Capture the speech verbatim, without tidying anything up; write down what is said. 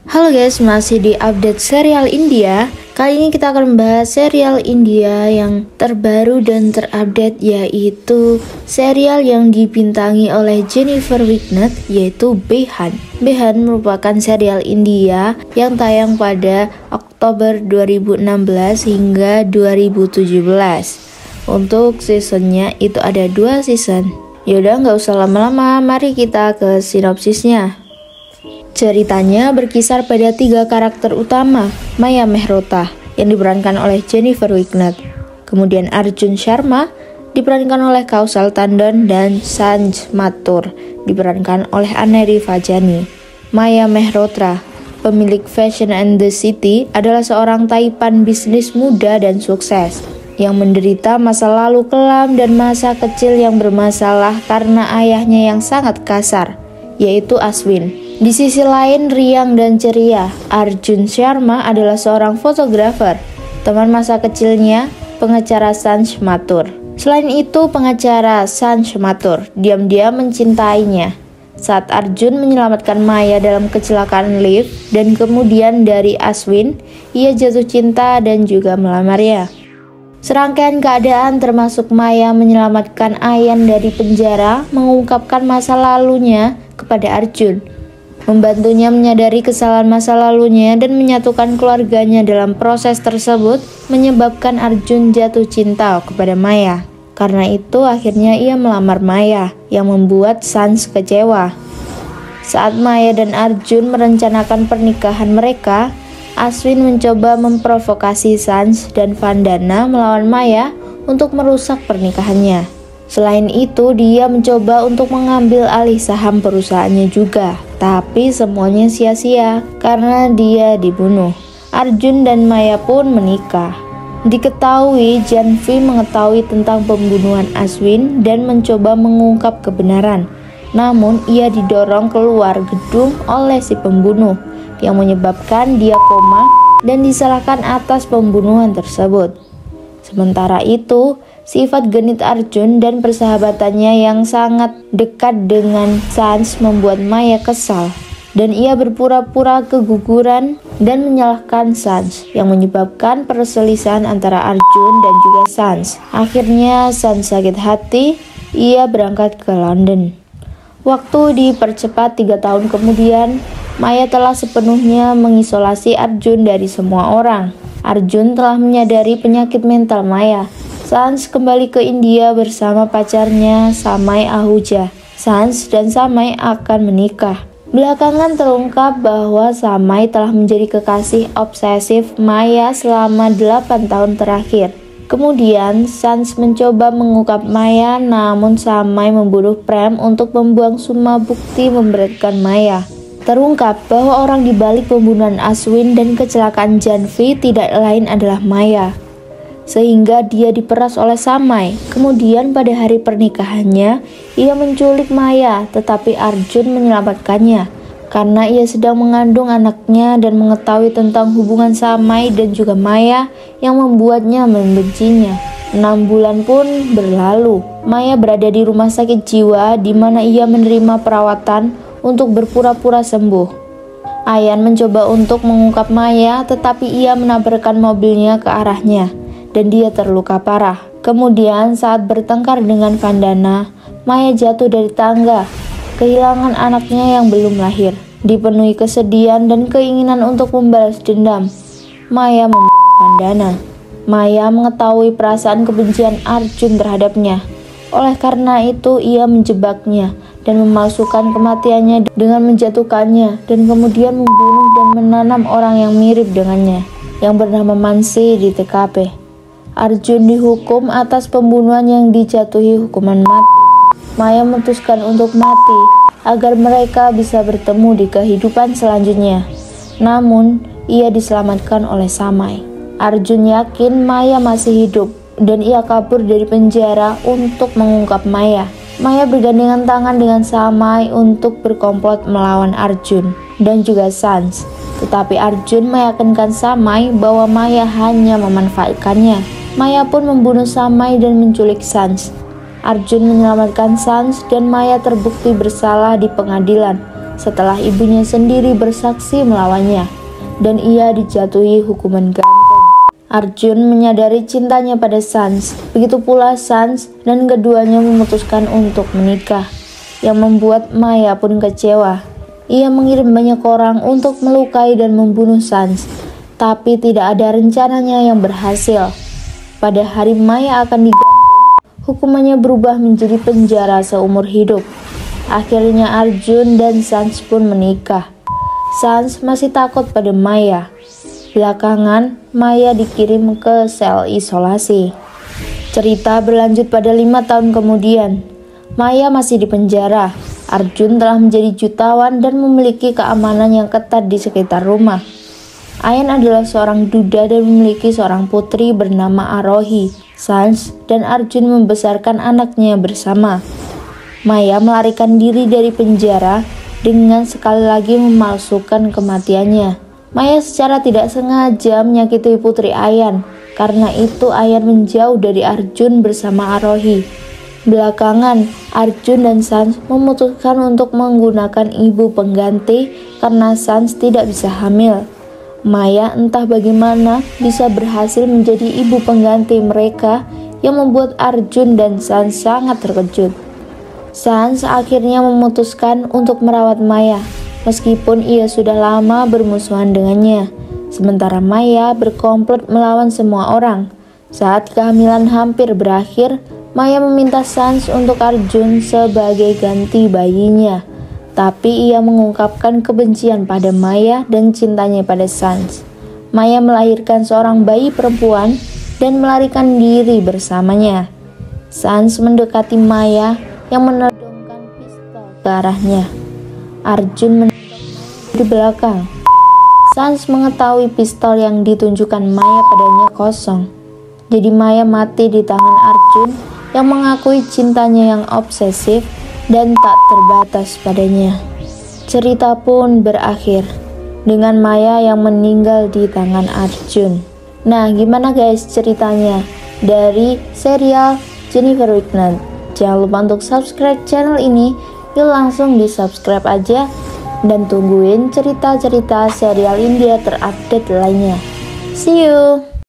Halo guys, masih di update serial India. Kali ini kita akan membahas serial India yang terbaru dan terupdate, yaitu serial yang dibintangi oleh Jennifer Wignet, yaitu Behan. Behan merupakan serial India yang tayang pada Oktober dua ribu enam belas hingga dua ribu tujuh belas. Untuk seasonnya itu ada dua season. Yaudah, nggak usah lama-lama, mari kita ke sinopsisnya. Ceritanya berkisar pada tiga karakter utama, Maya Mehrotra yang diperankan oleh Jennifer Wignet, kemudian Arjun Sharma diperankan oleh Kaushal Tandon, dan Sanjay Mathur diperankan oleh Aneri Fajani. Maya Mehrotra, pemilik Fashion and the City, adalah seorang taipan bisnis muda dan sukses yang menderita masa lalu kelam dan masa kecil yang bermasalah karena ayahnya yang sangat kasar, yaitu Ashwin. Di sisi lain, riang dan ceria, Arjun Sharma adalah seorang fotografer, teman masa kecilnya pengacara Sanjay Mathur. Selain itu, pengacara Sanjay Mathur diam-diam mencintainya. Saat Arjun menyelamatkan Maya dalam kecelakaan lift dan kemudian dari Ashwin, ia jatuh cinta dan juga melamarnya. Serangkaian keadaan termasuk Maya menyelamatkan Ayan dari penjara, mengungkapkan masa lalunya kepada Arjun, membantunya menyadari kesalahan masa lalunya dan menyatukan keluarganya. Dalam proses tersebut menyebabkan Arjun jatuh cinta kepada Maya. Karena itu akhirnya ia melamar Maya, yang membuat Sanjay kecewa. Saat Maya dan Arjun merencanakan pernikahan mereka, Ashwin mencoba memprovokasi Sanjay dan Vandana melawan Maya untuk merusak pernikahannya. Selain itu, dia mencoba untuk mengambil alih saham perusahaannya juga, tapi semuanya sia-sia karena dia dibunuh. Arjun dan Maya pun menikah. Diketahui Janvi mengetahui tentang pembunuhan Ashwin dan mencoba mengungkap kebenaran. Namun ia didorong keluar gedung oleh si pembunuh yang menyebabkan dia koma dan disalahkan atas pembunuhan tersebut. Sementara itu, sifat genit Arjun dan persahabatannya yang sangat dekat dengan Sanjay membuat Maya kesal, dan ia berpura-pura keguguran dan menyalahkan Sanjay yang menyebabkan perselisihan antara Arjun dan juga Sanjay. Akhirnya Sanjay sakit hati, ia berangkat ke London. Waktu dipercepat tiga tahun kemudian, Maya telah sepenuhnya mengisolasi Arjun dari semua orang. Arjun telah menyadari penyakit mental Maya. Sanjay kembali ke India bersama pacarnya Samay Ahuja. Sanjay dan Samay akan menikah. Belakangan terungkap bahwa Samay telah menjadi kekasih obsesif Maya selama delapan tahun terakhir. Kemudian Sanjay mencoba mengungkap Maya, namun Samay membunuh Prem untuk membuang semua bukti memberatkan Maya. Terungkap bahwa orang dibalik pembunuhan Ashwin dan kecelakaan Janvi tidak lain adalah Maya, sehingga dia diperas oleh Samay. Kemudian pada hari pernikahannya, ia menculik Maya, tetapi Arjun menyelamatkannya karena ia sedang mengandung anaknya dan mengetahui tentang hubungan Samay dan juga Maya yang membuatnya membencinya. Enam bulan pun berlalu. Maya berada di rumah sakit jiwa di mana ia menerima perawatan untuk berpura-pura sembuh. Ayan mencoba untuk mengungkap Maya, tetapi ia menabrakkan mobilnya ke arahnya dan dia terluka parah. Kemudian saat bertengkar dengan Vandana, Maya jatuh dari tangga, kehilangan anaknya yang belum lahir. Dipenuhi kesedihan dan keinginan untuk membalas dendam, Maya membunuh Vandana. Maya mengetahui perasaan kebencian Arjun terhadapnya. Oleh karena itu ia menjebaknya dan memalsukan kematiannya dengan menjatuhkannya dan kemudian membunuh dan menanam orang yang mirip dengannya yang bernama Mansi di T K P. Arjun dihukum atas pembunuhan yang dijatuhi hukuman mati. Maya memutuskan untuk mati agar mereka bisa bertemu di kehidupan selanjutnya. Namun, ia diselamatkan oleh Samay. Arjun yakin Maya masih hidup dan ia kabur dari penjara untuk mengungkap Maya. Maya bergandengan tangan dengan Samay untuk berkomplot melawan Arjun dan juga Sanjay. Tetapi Arjun meyakinkan Samay bahwa Maya hanya memanfaatkannya. Maya pun membunuh Samay dan menculik Sanjay. Arjun menyelamatkan Sanjay dan Maya terbukti bersalah di pengadilan. setelah ibunya sendiri bersaksi melawannya dan ia dijatuhi hukuman gantung. Arjun menyadari cintanya pada Sans, begitu pula Sans, dan keduanya memutuskan untuk menikah, yang membuat Maya pun kecewa. Ia mengirim banyak orang untuk melukai dan membunuh Sans, tapi tidak ada rencananya yang berhasil. Pada hari Maya akan digantung, hukumannya berubah menjadi penjara seumur hidup. Akhirnya Arjun dan Sans pun menikah. Sans masih takut pada Maya. Belakangan, Maya dikirim ke sel isolasi. Cerita berlanjut pada lima tahun kemudian. Maya masih di penjara. Arjun telah menjadi jutawan dan memiliki keamanan yang ketat di sekitar rumah. Ayan adalah seorang duda dan memiliki seorang putri bernama Arohi. Sans dan Arjun membesarkan anaknya bersama. Maya melarikan diri dari penjara dengan sekali lagi memalsukan kematiannya. Maya secara tidak sengaja menyakiti putri Ayan. Karena itu Ayan menjauh dari Arjun bersama Arohi. Belakangan, Arjun dan Sans memutuskan untuk menggunakan ibu pengganti karena Sans tidak bisa hamil. Maya entah bagaimana bisa berhasil menjadi ibu pengganti mereka yang membuat Arjun dan Sans sangat terkejut. Sans akhirnya memutuskan untuk merawat Maya, meskipun ia sudah lama bermusuhan dengannya. Sementara Maya berkomplot melawan semua orang. Saat kehamilan hampir berakhir, Maya meminta Sans untuk Arjun sebagai ganti bayinya. Tapi ia mengungkapkan kebencian pada Maya dan cintanya pada Sans. Maya melahirkan seorang bayi perempuan dan melarikan diri bersamanya. Sans mendekati Maya yang menodongkan pistol ke arahnya. Arjun menembak di belakang. Sans mengetahui pistol yang ditunjukkan Maya padanya kosong. Jadi Maya mati di tangan Arjun yang mengakui cintanya yang obsesif dan tak terbatas padanya. Cerita pun berakhir dengan Maya yang meninggal di tangan Arjun. Nah, gimana guys ceritanya dari serial Jennifer Wignan? Jangan lupa untuk subscribe channel ini. Yuk langsung di subscribe aja dan tungguin cerita-cerita serial India terupdate lainnya. See you.